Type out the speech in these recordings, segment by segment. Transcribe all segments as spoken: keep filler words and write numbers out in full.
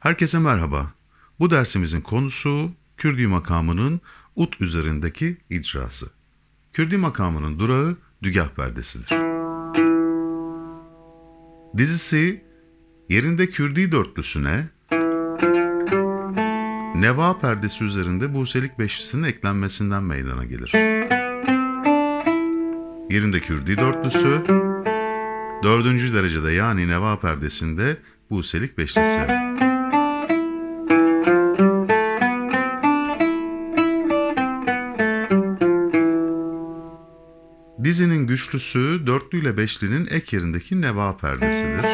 Herkese merhaba. Bu dersimizin konusu Kürdi makamının ut üzerindeki icrası. Kürdi makamının durağı dügah perdesidir. Dizisi yerinde Kürdi dörtlüsüne neva perdesi üzerinde buselik beşlisinin eklenmesinden meydana gelir. Yerinde Kürdi dörtlüsü, dördüncü derecede yani neva perdesinde buselik beşlisi. Dizinin güçlüsü dörtlü ile beşlinin ek yerindeki neva perdesidir.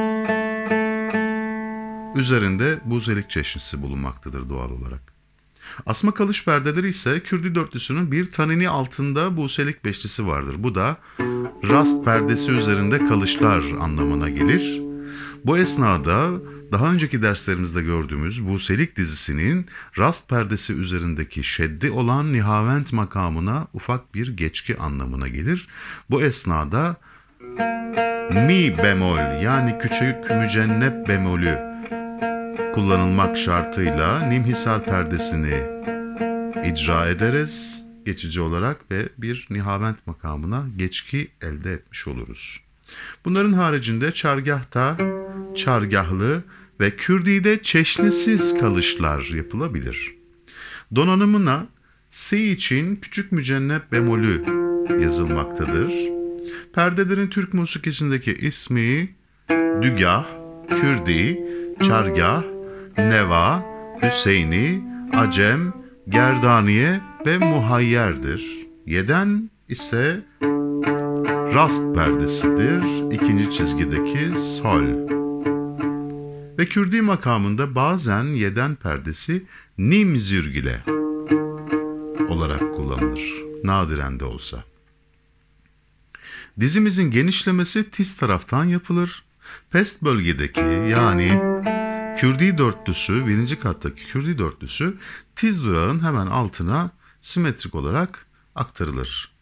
Üzerinde buzelik çeşnisi bulunmaktadır doğal olarak. Asma kalış perdeleri ise Kürdi dörtlüsünün bir tanini altında buselik beşlisi vardır. Bu da rast perdesi üzerinde kalışlar anlamına gelir. Bu esnada daha önceki derslerimizde gördüğümüz buselik dizisinin rast perdesi üzerindeki şeddi olan nihavent makamına ufak bir geçki anlamına gelir. Bu esnada mi bemol yani küçük mücennep bemolü kullanılmak şartıyla nimhisar perdesini icra ederiz geçici olarak ve bir nihavent makamına geçki elde etmiş oluruz. Bunların haricinde çargahta çargahlı ve Kürdi'de çeşnisiz kalışlar yapılabilir. Donanımına si için küçük mücennep bemolü yazılmaktadır. Perdelerin Türk musikisindeki ismi dügah, Kürdi, çargah, neva, Hüseyni, acem, gerdaniye ve muhayyerdir. Yeden ise rast perdesidir. İkinci çizgideki sol. Ve Kürdi makamında bazen yeden perdesi nim zürgile olarak kullanılır. Nadiren de olsa. Dizimizin genişlemesi tiz taraftan yapılır. Pest bölgedeki yani Kürdi dörtlüsü, birinci kattaki Kürdi dörtlüsü tiz durağın hemen altına simetrik olarak aktarılır.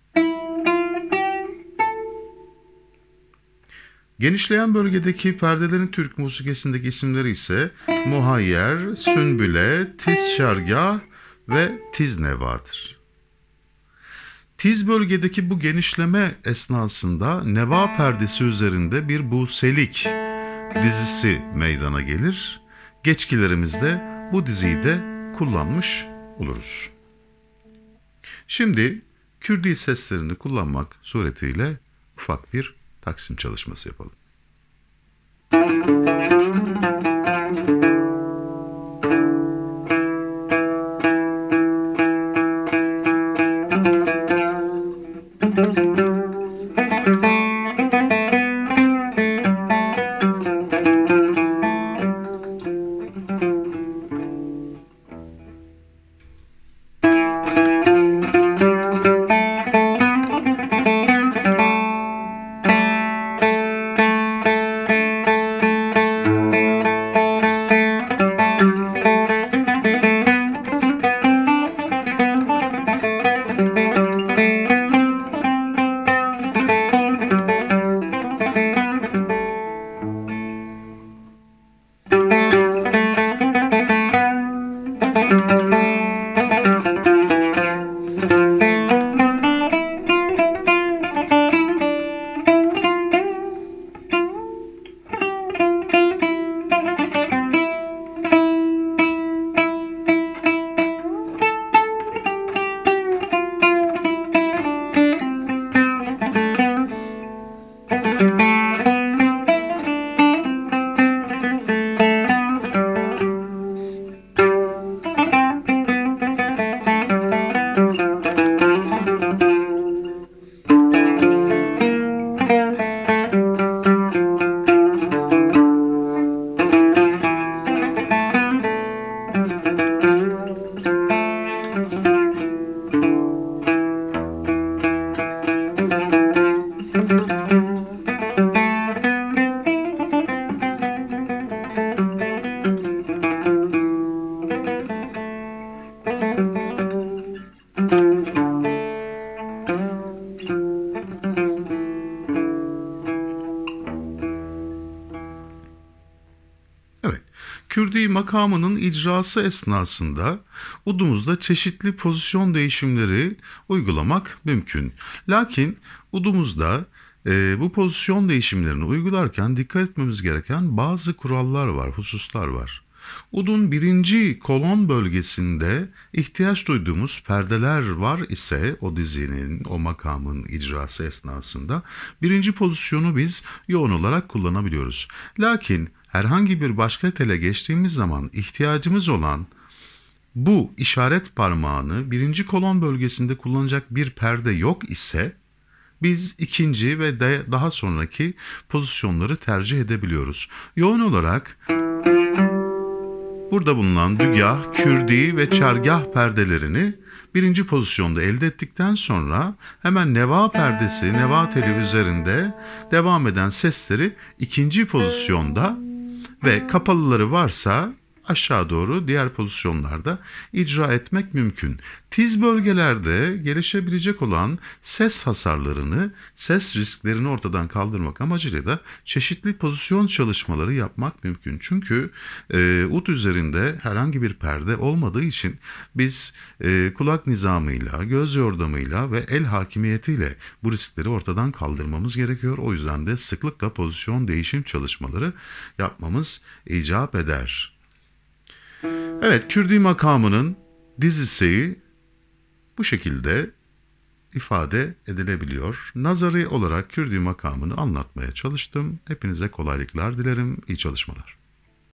Genişleyen bölgedeki perdelerin Türk musikisindeki isimleri ise muhayyer, sünbüle, tiz şargah ve tiz nevadır. Tiz bölgedeki bu genişleme esnasında neva perdesi üzerinde bir buselik dizisi meydana gelir. Geçkilerimizde bu diziyi de kullanmış oluruz. Şimdi Kürdi seslerini kullanmak suretiyle ufak bir taksim çalışması yapalım. Kürdi makamının icrası esnasında udumuzda çeşitli pozisyon değişimleri uygulamak mümkün. Lakin udumuzda e, bu pozisyon değişimlerini uygularken dikkat etmemiz gereken bazı kurallar var, hususlar var. Udun birinci kolon bölgesinde ihtiyaç duyduğumuz perdeler var ise o dizinin, o makamın icrası esnasında birinci pozisyonu biz yoğun olarak kullanabiliyoruz. Lakin herhangi bir başka tele geçtiğimiz zaman ihtiyacımız olan bu işaret parmağını birinci kolon bölgesinde kullanacak bir perde yok ise biz ikinci ve de daha sonraki pozisyonları tercih edebiliyoruz. Yoğun olarak burada bulunan dügah, kürdi ve çargah perdelerini birinci pozisyonda elde ettikten sonra hemen neva perdesi, neva teli üzerinde devam eden sesleri ikinci pozisyonda ve kapalıları varsa aşağı doğru diğer pozisyonlarda icra etmek mümkün. Tiz bölgelerde gelişebilecek olan ses hasarlarını, ses risklerini ortadan kaldırmak amacıyla da çeşitli pozisyon çalışmaları yapmak mümkün. Çünkü e, ud üzerinde herhangi bir perde olmadığı için biz e, kulak nizamıyla, göz yordamıyla ve el hakimiyetiyle bu riskleri ortadan kaldırmamız gerekiyor. O yüzden de sıklıkla pozisyon değişim çalışmaları yapmamız icap eder. Evet, Kürdi makamının dizisi bu şekilde ifade edilebiliyor. Nazari olarak Kürdi makamını anlatmaya çalıştım. Hepinize kolaylıklar dilerim, iyi çalışmalar.